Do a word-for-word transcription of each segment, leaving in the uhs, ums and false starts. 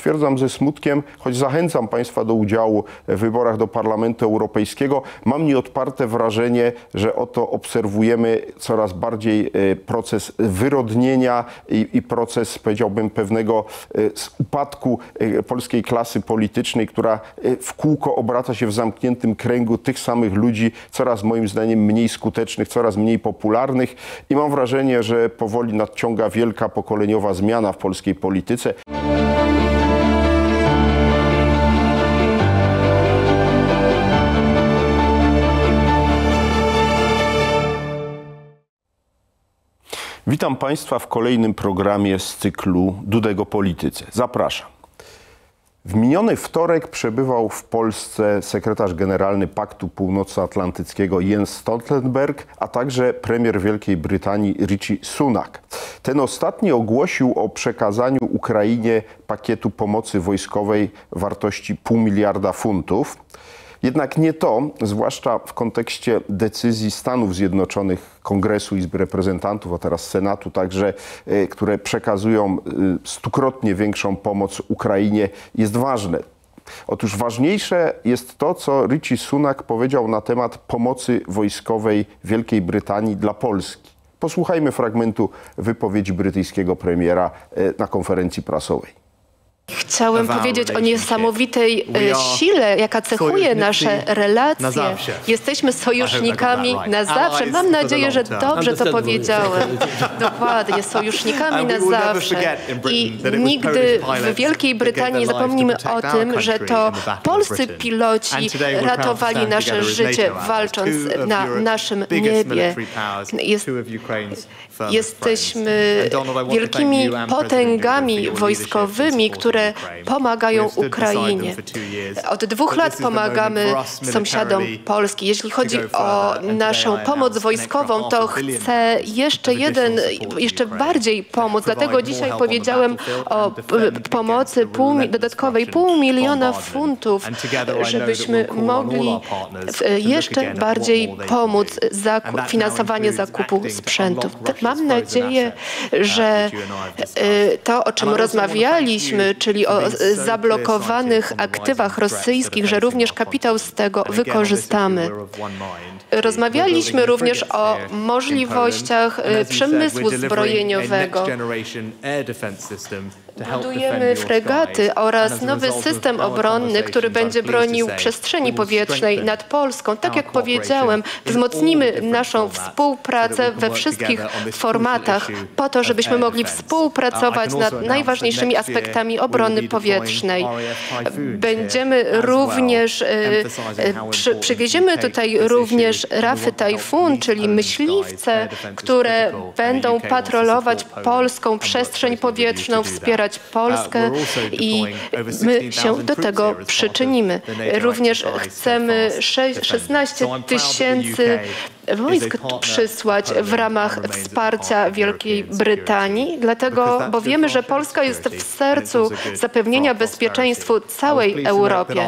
stwierdzam ze smutkiem, choć zachęcam Państwa do udziału w wyborach do Parlamentu Europejskiego, mam nieodparte wrażenie, że oto obserwujemy coraz bardziej proces wyrodnienia i, i proces, powiedziałbym, pewnego upadku polskiej klasy politycznej, która w kółko obraca się w zamkniętym kręgu tych samych ludzi, coraz moim zdaniem mniej skutecznych, coraz mniej popularnych i mam wrażenie, że powoli nadciąga wielka pokoleniowa zmiana w polskiej polityce. Witam Państwa w kolejnym programie z cyklu Dudek o polityce. Zapraszam. W miniony wtorek przebywał w Polsce sekretarz generalny Paktu Północnoatlantyckiego Jens Stoltenberg, a także premier Wielkiej Brytanii Rishi Sunak. Ten ostatni ogłosił o przekazaniu Ukrainie pakietu pomocy wojskowej wartości pół miliarda funtów. Jednak nie to, zwłaszcza w kontekście decyzji Stanów Zjednoczonych, Kongresu, Izby Reprezentantów, a teraz Senatu także, które przekazują stukrotnie większą pomoc Ukrainie, jest ważne. Otóż ważniejsze jest to, co Rishi Sunak powiedział na temat pomocy wojskowej Wielkiej Brytanii dla Polski. Posłuchajmy fragmentu wypowiedzi brytyjskiego premiera na konferencji prasowej. Chciałem powiedzieć o niesamowitej sile, jaka cechuje nasze relacje. Jesteśmy sojusznikami na zawsze. Mam nadzieję, że dobrze to powiedziałem. Dokładnie, sojusznikami na zawsze. I nigdy w Wielkiej Brytanii nie zapomnimy o tym, że to polscy piloci ratowali nasze życie, walcząc na naszym niebie. Jest, jesteśmy wielkimi potęgami wojskowymi, które pomagają Ukrainie. Od dwóch lat pomagamy sąsiadom Polski. Jeśli chodzi o naszą pomoc wojskową, to chcę jeszcze jeden, jeszcze bardziej pomóc. Dlatego dzisiaj powiedziałem o pomocy pół, dodatkowej pół miliona funtów, żebyśmy mogli jeszcze bardziej pomóc za finansowanie zakupu sprzętu. Mam nadzieję, że to, o czym rozmawialiśmy, czyli o zablokowanych aktywach rosyjskich, że również kapitał z tego wykorzystamy. Rozmawialiśmy również o możliwościach przemysłu zbrojeniowego. Budujemy fregaty oraz nowy system obronny, który będzie bronił przestrzeni powietrznej nad Polską. Tak jak powiedziałem, wzmocnimy naszą współpracę we wszystkich formatach po to, żebyśmy mogli współpracować nad najważniejszymi aspektami obrony powietrznej. Będziemy również, przy, przywieziemy tutaj również rafy Tajfun, czyli myśliwce, które będą patrolować polską przestrzeń powietrzną, wspierać Polskę i my się do tego przyczynimy. Również chcemy szesnaście tysięcy wojsk przysłać w ramach wsparcia Wielkiej Brytanii, dlatego, bo wiemy, że Polska jest w sercu zapewnienia bezpieczeństwa całej Europie.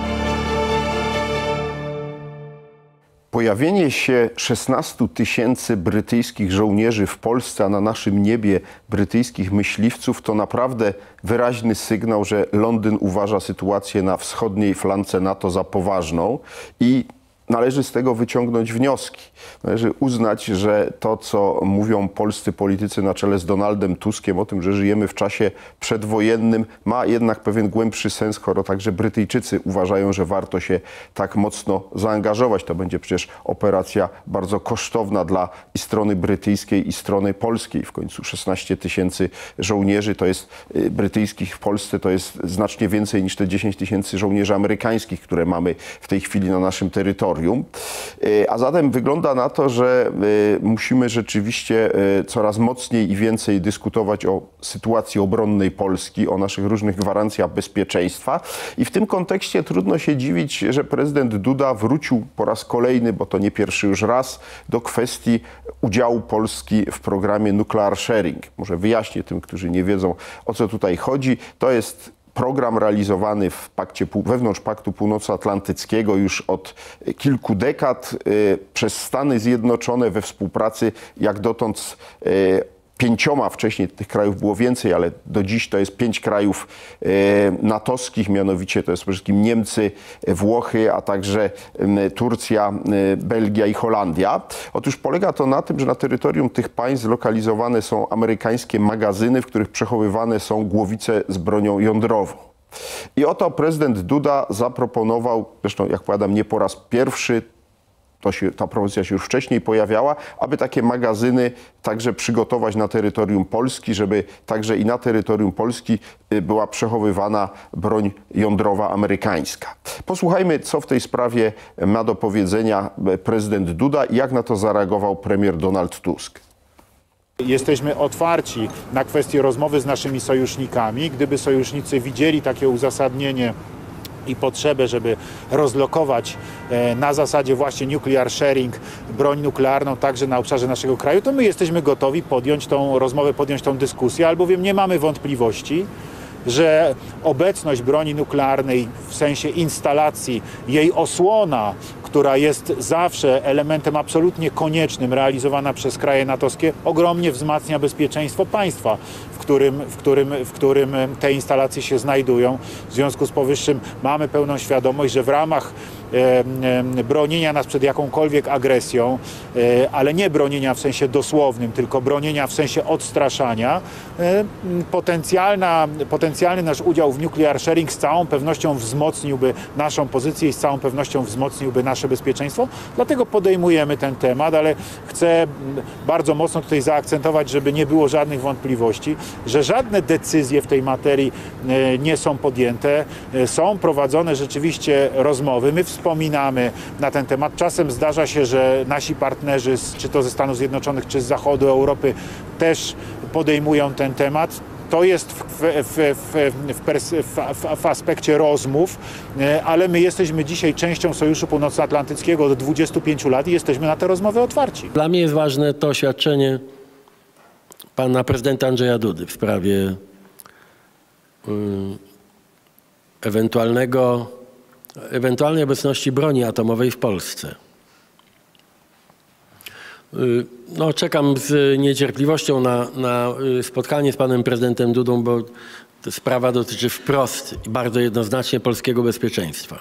Pojawienie się szesnastu tysięcy brytyjskich żołnierzy w Polsce, a na naszym niebie brytyjskich myśliwców, to naprawdę wyraźny sygnał, że Londyn uważa sytuację na wschodniej flance NATO za poważną i należy z tego wyciągnąć wnioski. Należy uznać, że to, co mówią polscy politycy na czele z Donaldem Tuskiem o tym, że żyjemy w czasie przedwojennym, ma jednak pewien głębszy sens, skoro także Brytyjczycy uważają, że warto się tak mocno zaangażować. To będzie przecież operacja bardzo kosztowna dla i strony brytyjskiej, i strony polskiej. W końcu szesnaście tysięcy żołnierzy to jest brytyjskich w Polsce, to jest znacznie więcej niż te dziesięć tysięcy żołnierzy amerykańskich, które mamy w tej chwili na naszym terytorium. A zatem wygląda na to, że musimy rzeczywiście coraz mocniej i więcej dyskutować o sytuacji obronnej Polski, o naszych różnych gwarancjach bezpieczeństwa. I w tym kontekście trudno się dziwić, że prezydent Duda wrócił po raz kolejny, bo to nie pierwszy już raz, do kwestii udziału Polski w programie Nuclear Sharing. Może wyjaśnię tym, którzy nie wiedzą, o co tutaj chodzi. To jest program realizowany w pakcie, wewnątrz Paktu Północnoatlantyckiego już od kilku dekad y, przez Stany Zjednoczone we współpracy jak dotąd z y, pięcioma, wcześniej tych krajów było więcej, ale do dziś to jest pięć krajów e, natowskich, mianowicie to jest przede wszystkim Niemcy, Włochy, a także e, Turcja, e, Belgia i Holandia. Otóż polega to na tym, że na terytorium tych państw zlokalizowane są amerykańskie magazyny, w których przechowywane są głowice z bronią jądrową. I oto prezydent Duda zaproponował, zresztą jak powiadam, nie po raz pierwszy, to się, ta propozycja się już wcześniej pojawiała, aby takie magazyny także przygotować na terytorium Polski, żeby także i na terytorium Polski była przechowywana broń jądrowa amerykańska. Posłuchajmy, co w tej sprawie ma do powiedzenia prezydent Duda i jak na to zareagował premier Donald Tusk. Jesteśmy otwarci na kwestię rozmowy z naszymi sojusznikami. Gdyby sojusznicy widzieli takie uzasadnienie i potrzebę, żeby rozlokować na zasadzie właśnie nuclear sharing broń nuklearną także na obszarze naszego kraju, to my jesteśmy gotowi podjąć tą rozmowę, podjąć tą dyskusję, albowiem nie mamy wątpliwości, że obecność broni nuklearnej w sensie instalacji, jej osłona, która jest zawsze elementem absolutnie koniecznym, realizowana przez kraje natowskie, ogromnie wzmacnia bezpieczeństwo państwa, w którym, w którym, w którym te instalacje się znajdują. W związku z powyższym mamy pełną świadomość, że w ramach e, e, bronienia nas przed jakąkolwiek agresją, e, ale nie bronienia w sensie dosłownym, tylko bronienia w sensie odstraszania, e, potencjalna, potencjalny nasz udział w nuclear sharing z całą pewnością wzmocniłby naszą pozycję i z całą pewnością wzmocniłby nasze bezpieczeństwo. Dlatego podejmujemy ten temat, ale chcę bardzo mocno tutaj zaakcentować, żeby nie było żadnych wątpliwości, że żadne decyzje w tej materii nie są podjęte. Są prowadzone rzeczywiście rozmowy. My wspominamy na ten temat. Czasem zdarza się, że nasi partnerzy, czy to ze Stanów Zjednoczonych, czy z zachodu Europy, też podejmują ten temat. To jest w, w, w, w, w, w aspekcie rozmów, ale my jesteśmy dzisiaj częścią Sojuszu Północnoatlantyckiego od dwudziestu pięciu lat i jesteśmy na te rozmowy otwarci. Dla mnie jest ważne to oświadczenie pana prezydenta Andrzeja Dudy w sprawie y, ewentualnego, ewentualnej obecności broni atomowej w Polsce. Y, no, czekam z niecierpliwością na, na spotkanie z panem prezydentem Dudą, bo ta sprawa dotyczy wprost i bardzo jednoznacznie polskiego bezpieczeństwa.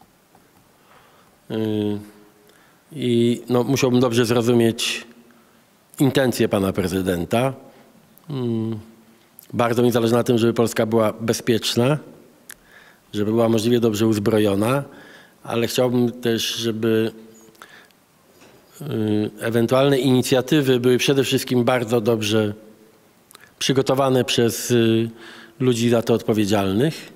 Y, I no, musiałbym dobrze zrozumieć intencje pana prezydenta. Hmm. Bardzo mi zależy na tym, żeby Polska była bezpieczna, żeby była możliwie dobrze uzbrojona, ale chciałbym też, żeby y, ewentualne inicjatywy były przede wszystkim bardzo dobrze przygotowane przez y, ludzi za to odpowiedzialnych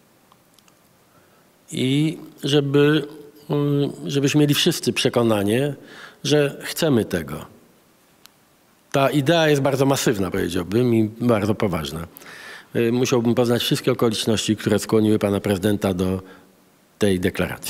i żeby, y, żebyśmy mieli wszyscy przekonanie, że chcemy tego. Ta idea jest bardzo masywna, powiedziałbym, i bardzo poważna. Musiałbym poznać wszystkie okoliczności, które skłoniły pana prezydenta do tej deklaracji.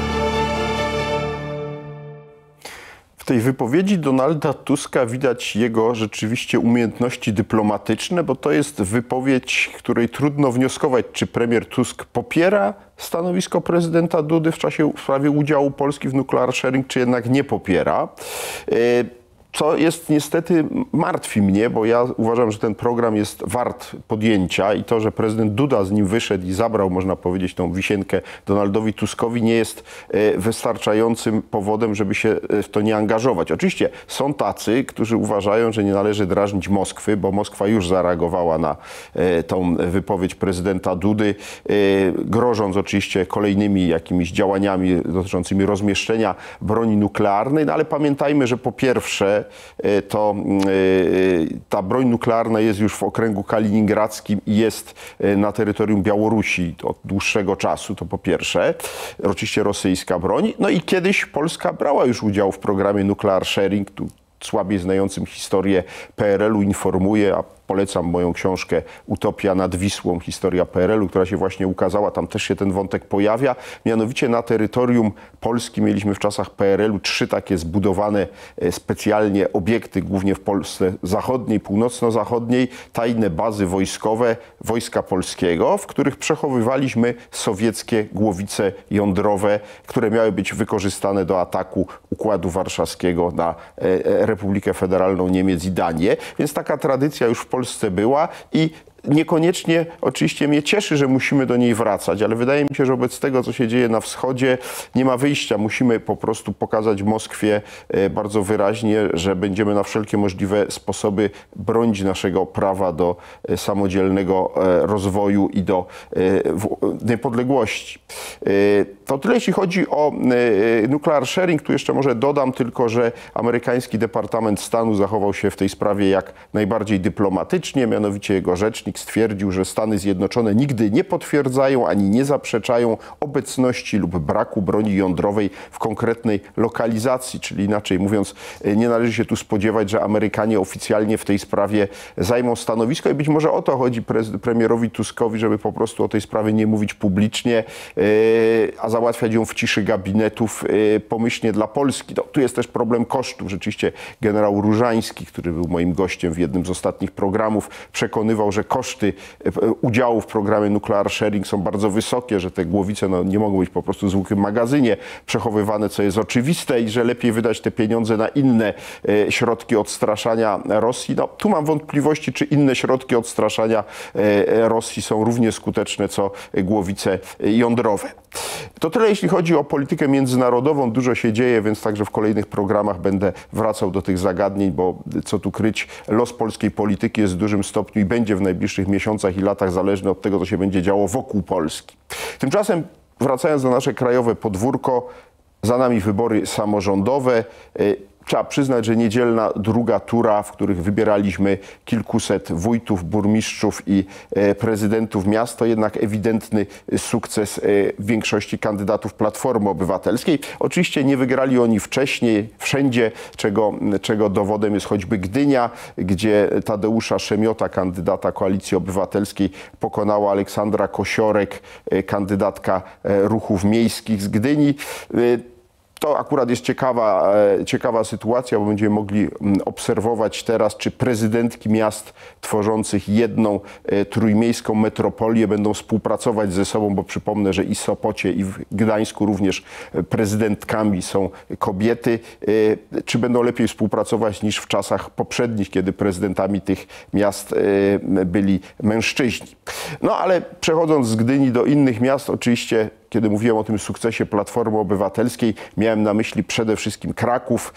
W tej wypowiedzi Donalda Tuska widać jego rzeczywiście umiejętności dyplomatyczne, bo to jest wypowiedź, której trudno wnioskować, czy premier Tusk popiera stanowisko prezydenta Dudy w czasie w sprawie udziału Polski w nuclear sharing, czy jednak nie popiera. Co jest niestety, martwi mnie, bo ja uważam, że ten program jest wart podjęcia i to, że prezydent Duda z nim wyszedł i zabrał, można powiedzieć, tą wisienkę Donaldowi Tuskowi, nie jest wystarczającym powodem, żeby się w to nie angażować. Oczywiście są tacy, którzy uważają, że nie należy drażnić Moskwy, bo Moskwa już zareagowała na tą wypowiedź prezydenta Dudy, grożąc oczywiście kolejnymi jakimiś działaniami dotyczącymi rozmieszczenia broni nuklearnej, no ale pamiętajmy, że po pierwsze to ta broń nuklearna jest już w okręgu kaliningradzkim i jest na terytorium Białorusi od dłuższego czasu, to po pierwsze. Oczywiście rosyjska broń. No i kiedyś Polska brała już udział w programie nuclear sharing. Tu słabiej znającym historię P R L u informuję, a polecam moją książkę Utopia nad Wisłą, historia P R L-u, która się właśnie ukazała. Tam też się ten wątek pojawia. Mianowicie na terytorium Polski mieliśmy w czasach P R L-u trzy takie zbudowane specjalnie obiekty, głównie w Polsce zachodniej, północno-zachodniej, tajne bazy wojskowe Wojska Polskiego, w których przechowywaliśmy sowieckie głowice jądrowe, które miały być wykorzystane do ataku Układu Warszawskiego na Republikę Federalną Niemiec i Danię. Więc taka tradycja już w Polsce była i niekoniecznie oczywiście mnie cieszy, że musimy do niej wracać, ale wydaje mi się, że wobec tego, co się dzieje na wschodzie, nie ma wyjścia. Musimy po prostu pokazać Moskwie bardzo wyraźnie, że będziemy na wszelkie możliwe sposoby bronić naszego prawa do samodzielnego rozwoju i do niepodległości. To tyle, jeśli chodzi o nuclear sharing. Tu jeszcze może dodam tylko, że amerykański Departament Stanu zachował się w tej sprawie jak najbardziej dyplomatycznie, mianowicie jego rzecznik stwierdził, że Stany Zjednoczone nigdy nie potwierdzają ani nie zaprzeczają obecności lub braku broni jądrowej w konkretnej lokalizacji, czyli inaczej mówiąc, nie należy się tu spodziewać, że Amerykanie oficjalnie w tej sprawie zajmą stanowisko i być może o to chodzi premierowi Tuskowi, żeby po prostu o tej sprawie nie mówić publicznie, a załatwiać ją w ciszy gabinetów pomyślnie dla Polski. No, tu jest też problem kosztów. Rzeczywiście generał Różański, który był moim gościem w jednym z ostatnich programów, przekonywał, że koszty udziału w programie Nuclear Sharing są bardzo wysokie, że te głowice no, nie mogą być po prostu w zwykłym magazynie przechowywane, co jest oczywiste i że lepiej wydać te pieniądze na inne e, środki odstraszania Rosji. No, tu mam wątpliwości, czy inne środki odstraszania e, Rosji są równie skuteczne, co głowice jądrowe. To tyle, jeśli chodzi o politykę międzynarodową. Dużo się dzieje, więc także w kolejnych programach będę wracał do tych zagadnień, bo co tu kryć, los polskiej polityki jest w dużym stopniu i będzie w najbliższych miesiącach i latach zależny od tego, co się będzie działo wokół Polski. Tymczasem, wracając na nasze krajowe podwórko, za nami wybory samorządowe. Trzeba przyznać, że niedzielna druga tura, w których wybieraliśmy kilkuset wójtów, burmistrzów i prezydentów miast, to jednak ewidentny sukces większości kandydatów Platformy Obywatelskiej. Oczywiście nie wygrali oni wcześniej, wszędzie, czego, czego dowodem jest choćby Gdynia, gdzie Tadeusza Szemiota, kandydata Koalicji Obywatelskiej, pokonała Aleksandra Kosiorek, kandydatka Ruchów Miejskich z Gdyni. To akurat jest ciekawa, ciekawa sytuacja, bo będziemy mogli obserwować teraz, czy prezydentki miast tworzących jedną trójmiejską metropolię będą współpracować ze sobą, bo przypomnę, że i w Sopocie, i w Gdańsku również prezydentkami są kobiety. Czy będą lepiej współpracować niż w czasach poprzednich, kiedy prezydentami tych miast byli mężczyźni. No ale przechodząc z Gdyni do innych miast, oczywiście kiedy mówiłem o tym sukcesie Platformy Obywatelskiej, miałem na myśli przede wszystkim Kraków.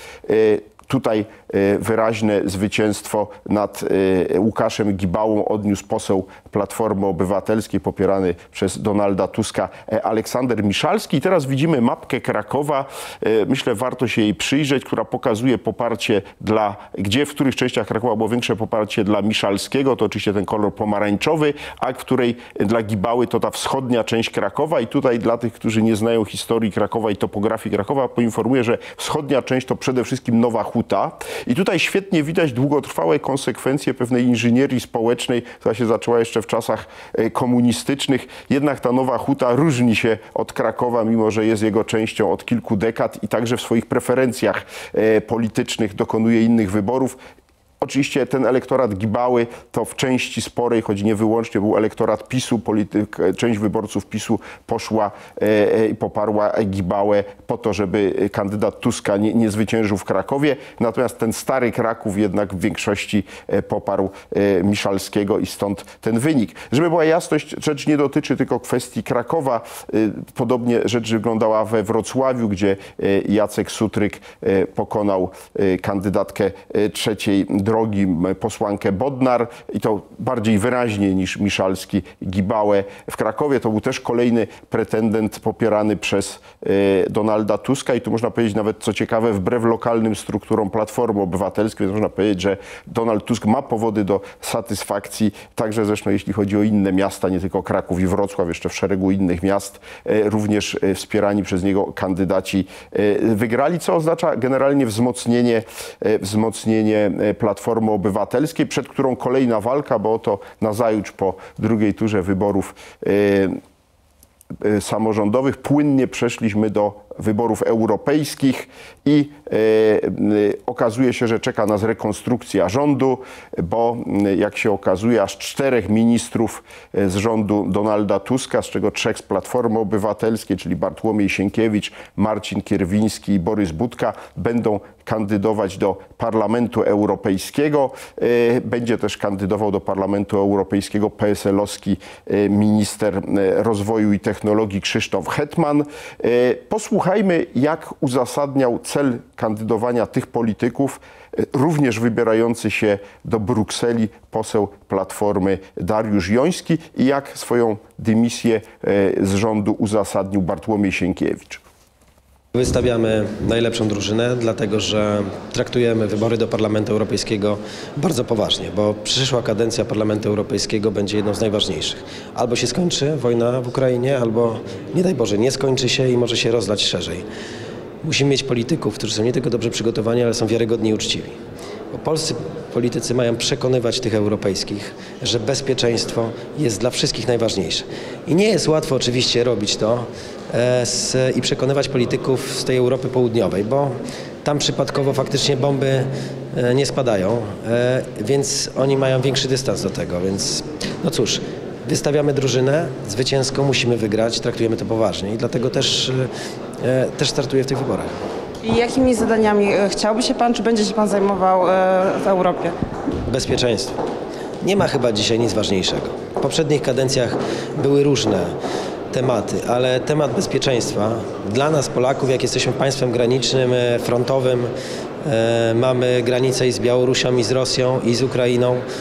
Tutaj wyraźne zwycięstwo nad Łukaszem Gibałą odniósł poseł Platformy Obywatelskiej popierany przez Donalda Tuska Aleksander Miszalski. I teraz widzimy mapkę Krakowa. Myślę, warto się jej przyjrzeć, która pokazuje poparcie dla, gdzie, w których częściach Krakowa było większe poparcie dla Miszalskiego, to oczywiście ten kolor pomarańczowy, a w której dla Gibały to ta wschodnia część Krakowa. I tutaj dla tych, którzy nie znają historii Krakowa i topografii Krakowa, poinformuję, że wschodnia część to przede wszystkim Nowa Huta. I tutaj świetnie widać długotrwałe konsekwencje pewnej inżynierii społecznej, która się zaczęła jeszcze w czasach komunistycznych. Jednak ta Nowa Huta różni się od Krakowa, mimo że jest jego częścią od kilku dekad i także w swoich preferencjach politycznych dokonuje innych wyborów. Oczywiście ten elektorat Gibały to w części sporej, choć nie wyłącznie, był elektorat PiSu. Polityk, część wyborców PiSu poszła i e, poparła Gibałę po to, żeby kandydat Tuska nie, nie zwyciężył w Krakowie. Natomiast ten stary Kraków jednak w większości poparł e, Miszalskiego i stąd ten wynik. Żeby była jasność, rzecz nie dotyczy tylko kwestii Krakowa. E, podobnie rzecz wyglądała we Wrocławiu, gdzie e, Jacek Sutryk e, pokonał e, kandydatkę e, trzeciej drogi, posłankę Bodnar i to bardziej wyraźnie niż Miszalski Gibałę. W Krakowie to był też kolejny pretendent popierany przez e, Donalda Tuska i tu można powiedzieć nawet, co ciekawe, wbrew lokalnym strukturom Platformy Obywatelskiej, więc można powiedzieć, że Donald Tusk ma powody do satysfakcji, także zresztą jeśli chodzi o inne miasta, nie tylko Kraków i Wrocław, jeszcze w szeregu innych miast, e, również e, wspierani przez niego kandydaci e, wygrali, co oznacza generalnie wzmocnienie, e, wzmocnienie Platformy Platformy Obywatelskiej, przed którą kolejna walka, bo oto nazajutrz po drugiej turze wyborów yy, samorządowych płynnie przeszliśmy do wyborów europejskich i e, e, okazuje się, że czeka nas rekonstrukcja rządu, bo e, jak się okazuje, aż czterech ministrów z rządu Donalda Tuska, z czego trzech z Platformy Obywatelskiej, czyli Bartłomiej Sienkiewicz, Marcin Kierwiński i Borys Budka, będą kandydować do Parlamentu Europejskiego. E, będzie też kandydował do Parlamentu Europejskiego P S L-owski e, minister rozwoju i technologii Krzysztof Hetman. E, posłuchajmy, jak uzasadniał cel kandydowania tych polityków, również wybierający się do Brukseli poseł Platformy Dariusz Joński, i jak swoją dymisję z rządu uzasadnił Bartłomiej Sienkiewicz. Wystawiamy najlepszą drużynę, dlatego że traktujemy wybory do Parlamentu Europejskiego bardzo poważnie, bo przyszła kadencja Parlamentu Europejskiego będzie jedną z najważniejszych. Albo się skończy wojna w Ukrainie, albo nie daj Boże nie skończy się i może się rozlać szerzej. Musimy mieć polityków, którzy są nie tylko dobrze przygotowani, ale są wiarygodni i uczciwi. Bo polscy politycy mają przekonywać tych europejskich, że bezpieczeństwo jest dla wszystkich najważniejsze. I nie jest łatwo oczywiście robić to e, z, i przekonywać polityków z tej Europy Południowej, bo tam przypadkowo faktycznie bomby e, nie spadają, e, więc oni mają większy dystans do tego. Więc no cóż, wystawiamy drużynę zwycięską, musimy wygrać, traktujemy to poważnie i dlatego też, e, też startuję w tych wyborach. I jakimi zadaniami chciałby się Pan, czy będzie się Pan zajmował w Europie? Bezpieczeństwo. Nie ma chyba dzisiaj nic ważniejszego. W poprzednich kadencjach były różne tematy, ale temat bezpieczeństwa dla nas Polaków, jak jesteśmy państwem granicznym, frontowym, e, mamy granicę i z Białorusią, i z Rosją, i z Ukrainą, e,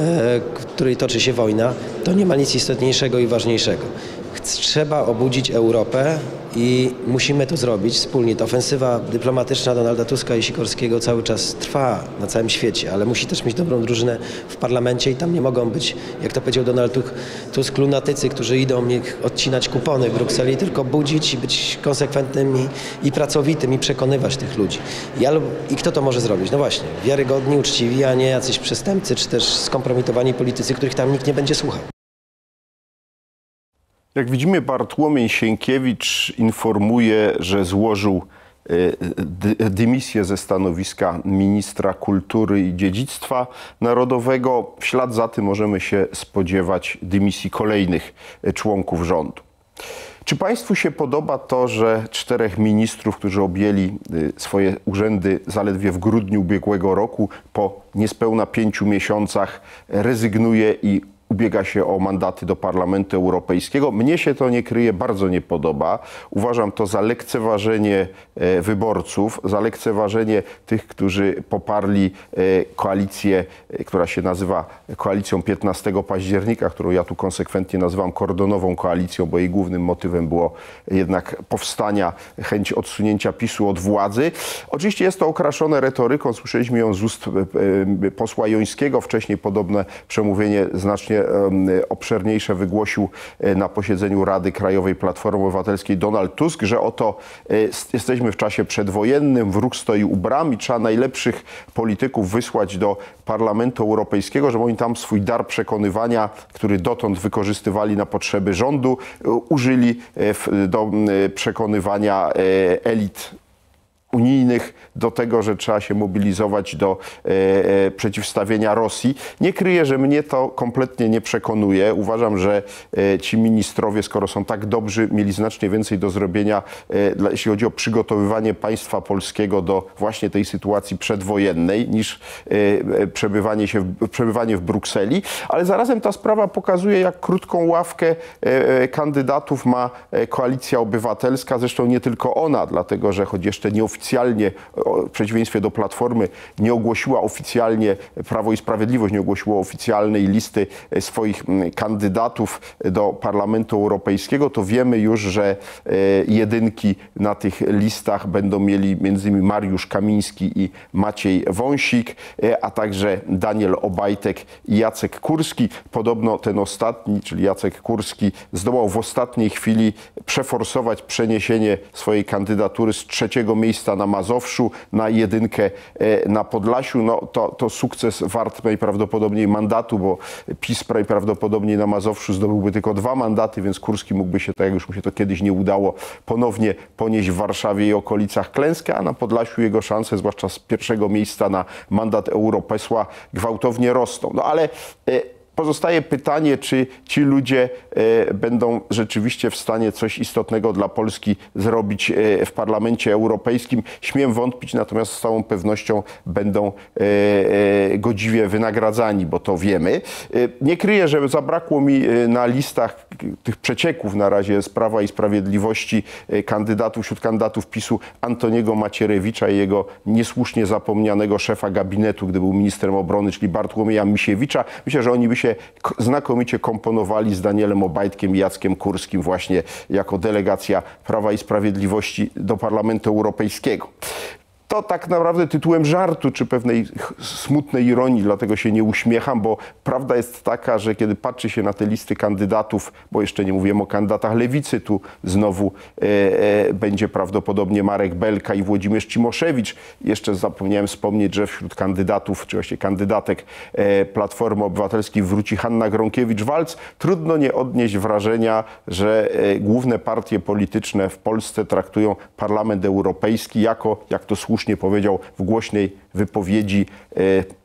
w której toczy się wojna, to nie ma nic istotniejszego i ważniejszego. Trzeba obudzić Europę i musimy to zrobić wspólnie. Ta ofensywa dyplomatyczna Donalda Tuska i Sikorskiego cały czas trwa na całym świecie, ale musi też mieć dobrą drużynę w parlamencie i tam nie mogą być, jak to powiedział Donald Tusk, lunatycy, którzy idą odcinać kupony w Brukseli, tylko budzić i być konsekwentnym i, i pracowitym i przekonywać tych ludzi. I, albo, I kto to może zrobić? No właśnie, wiarygodni, uczciwi, a nie jacyś przestępcy czy też skompromitowani politycy, których tam nikt nie będzie słuchał. Jak widzimy, Bartłomiej Sienkiewicz informuje, że złożył dymisję ze stanowiska ministra kultury i dziedzictwa narodowego. W ślad za tym możemy się spodziewać dymisji kolejnych członków rządu. Czy Państwu się podoba to, że czterech ministrów, którzy objęli swoje urzędy zaledwie w grudniu ubiegłego roku, po niespełna pięciu miesiącach rezygnuje i ubiega się o mandaty do Parlamentu Europejskiego? Mnie się to, nie kryje, bardzo nie podoba. Uważam to za lekceważenie wyborców, za lekceważenie tych, którzy poparli koalicję, która się nazywa koalicją piętnastego października, którą ja tu konsekwentnie nazywam kordonową koalicją, bo jej głównym motywem było jednak powstania, chęć odsunięcia PiSu od władzy. Oczywiście jest to okraszone retoryką. Słyszeliśmy ją z ust posła Jońskiego. Wcześniej podobne przemówienie znacznie obszerniejsze wygłosił na posiedzeniu Rady Krajowej Platformy Obywatelskiej Donald Tusk, że oto jesteśmy w czasie przedwojennym, wróg stoi u bram i trzeba najlepszych polityków wysłać do Parlamentu Europejskiego, żeby oni tam swój dar przekonywania, który dotąd wykorzystywali na potrzeby rządu, użyli do przekonywania elit unijnych do tego, że trzeba się mobilizować do e, przeciwstawienia Rosji. Nie kryję, że mnie to kompletnie nie przekonuje. Uważam, że e, ci ministrowie, skoro są tak dobrzy, mieli znacznie więcej do zrobienia, e, dla, jeśli chodzi o przygotowywanie państwa polskiego do właśnie tej sytuacji przedwojennej, niż e, przebywanie, się w, przebywanie w Brukseli. Ale zarazem ta sprawa pokazuje, jak krótką ławkę e, kandydatów ma Koalicja Obywatelska. Zresztą nie tylko ona, dlatego że choć jeszcze nieoficjalnie Oficjalnie, w przeciwieństwie do Platformy, nie ogłosiła oficjalnie, Prawo i Sprawiedliwość nie ogłosiło oficjalnej listy swoich kandydatów do Parlamentu Europejskiego, to wiemy już, że jedynki na tych listach będą mieli między innymi Mariusz Kamiński i Maciej Wąsik, a także Daniel Obajtek i Jacek Kurski. Podobno ten ostatni, czyli Jacek Kurski, zdołał w ostatniej chwili przeforsować przeniesienie swojej kandydatury z trzeciego miejsca miejsca na Mazowszu, na jedynkę na Podlasiu. No to, to sukces wart najprawdopodobniej mandatu, bo PiS najprawdopodobniej na Mazowszu zdobyłby tylko dwa mandaty, więc Kurski mógłby się, tak jak już mu się to kiedyś nie udało, ponownie ponieść w Warszawie i okolicach klęskę, a na Podlasiu jego szanse, zwłaszcza z pierwszego miejsca na mandat europosła, gwałtownie rosną. No ale pozostaje pytanie, czy ci ludzie e, będą rzeczywiście w stanie coś istotnego dla Polski zrobić e, w Parlamencie Europejskim. Śmiem wątpić, natomiast z całą pewnością będą e, e, godziwie wynagradzani, bo to wiemy. E, nie kryję, że zabrakło mi na listach tych przecieków na razie z Prawa i Sprawiedliwości e, kandydatów, wśród kandydatów PiSu Antoniego Macierewicza i jego niesłusznie zapomnianego szefa gabinetu, gdy był ministrem obrony, czyli Bartłomieja Misiewicza. Myślę, że oni by się znakomicie komponowali z Danielem Obajtkiem i Jackiem Kurskim właśnie jako delegacja Prawa i Sprawiedliwości do Parlamentu Europejskiego. To tak naprawdę tytułem żartu czy pewnej smutnej ironii, dlatego się nie uśmiecham, bo prawda jest taka, że kiedy patrzy się na te listy kandydatów, bo jeszcze nie mówiłem o kandydatach Lewicy, tu znowu e, e, będzie prawdopodobnie Marek Belka i Włodzimierz Cimoszewicz. Jeszcze zapomniałem wspomnieć, że wśród kandydatów, czy właściwie kandydatek e, Platformy Obywatelskiej wróci Hanna Gronkiewicz-Waltz. Trudno nie odnieść wrażenia, że e, główne partie polityczne w Polsce traktują Parlament Europejski jako, jak to słusznie powiedział w głośnej wypowiedzi e,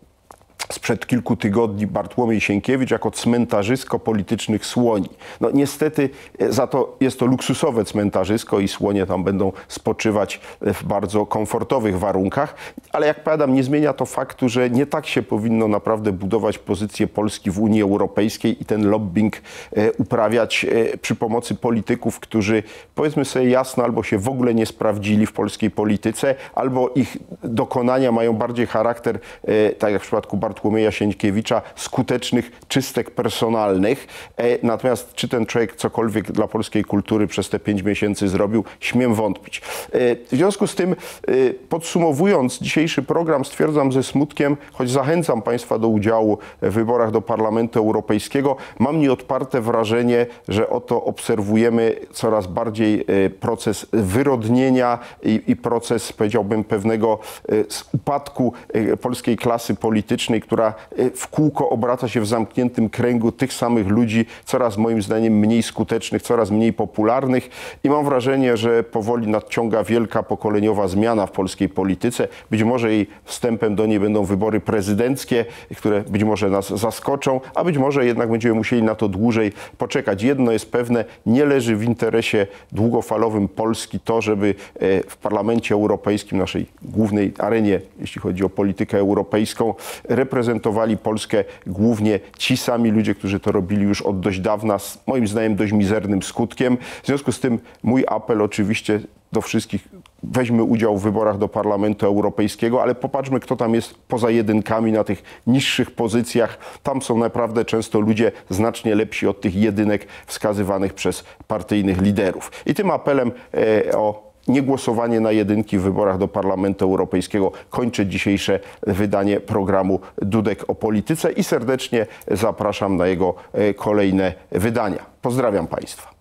sprzed kilku tygodni Bartłomiej Sienkiewicz, jako cmentarzysko politycznych słoni. No niestety za to jest to luksusowe cmentarzysko i słonie tam będą spoczywać w bardzo komfortowych warunkach, ale jak powiadam, nie zmienia to faktu, że nie tak się powinno naprawdę budować pozycję Polski w Unii Europejskiej i ten lobbying e, uprawiać e, przy pomocy polityków, którzy, powiedzmy sobie jasno, albo się w ogóle nie sprawdzili w polskiej polityce, albo ich dokonania mają bardziej charakter, e, tak jak w przypadku Bartłomieja Sienkiewicza, skutecznych czystek personalnych. E, natomiast czy ten człowiek cokolwiek dla polskiej kultury przez te pięć miesięcy zrobił, śmiem wątpić. E, w związku z tym, e, podsumowując dzisiejszy program, stwierdzam ze smutkiem, choć zachęcam Państwa do udziału w wyborach do Parlamentu Europejskiego, mam nieodparte wrażenie, że oto obserwujemy coraz bardziej e, proces wyrodnienia i, i proces, powiedziałbym, pewnego e, upadku e, polskiej klasy politycznej, która w kółko obraca się w zamkniętym kręgu tych samych ludzi, coraz moim zdaniem mniej skutecznych, coraz mniej popularnych i mam wrażenie, że powoli nadciąga wielka pokoleniowa zmiana w polskiej polityce. Być może jej wstępem do niej będą wybory prezydenckie, które być może nas zaskoczą, a być może jednak będziemy musieli na to dłużej poczekać. Jedno jest pewne, nie leży w interesie długofalowym Polski to, żeby w Parlamencie Europejskim, naszej głównej arenie, jeśli chodzi o politykę europejską, reprezentowali Polskę głównie ci sami ludzie, którzy to robili już od dość dawna, z moim zdaniem dość mizernym skutkiem. W związku z tym mój apel oczywiście do wszystkich, weźmy udział w wyborach do Parlamentu Europejskiego, ale popatrzmy, kto tam jest poza jedynkami na tych niższych pozycjach. Tam są naprawdę często ludzie znacznie lepsi od tych jedynek wskazywanych przez partyjnych liderów. I tym apelem e, o niegłosowanie na jedynki w wyborach do Parlamentu Europejskiego kończę dzisiejsze wydanie programu Dudek o polityce i serdecznie zapraszam na jego kolejne wydania. Pozdrawiam Państwa.